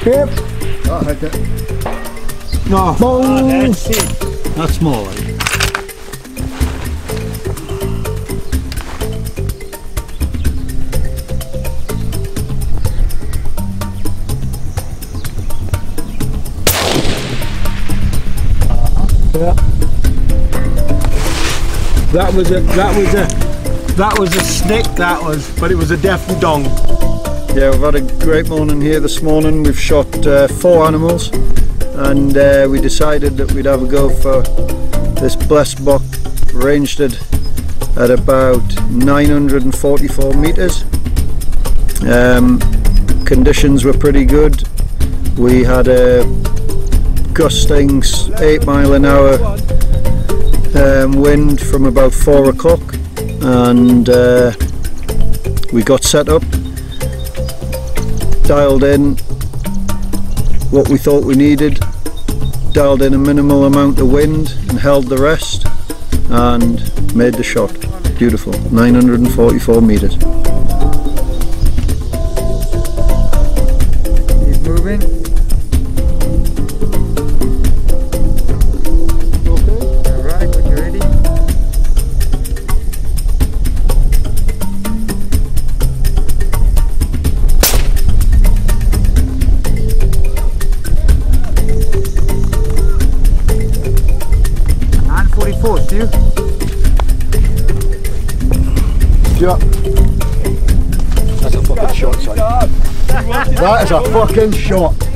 Yep. That hit it. No. Oh, that's it. That's small. Yeah. That was a snake, that was, but it was a definite dong. Yeah, we've had a great morning here this morning. We've shot 4 animals, and we decided that we'd have a go for this Blesbuck, ranged it at about 944 metres. Conditions were pretty good. We had a gusting 8 mile an hour wind from about 4 o'clock, and we got set up, dialed in what we thought we needed, dialed in a minimal amount of wind and held the rest, and made the shot. Beautiful, 944 metres. Keep moving. Alright, when you're ready. And 44, Stu. Yeah. That's a fucking shot, son. That is a fucking shot.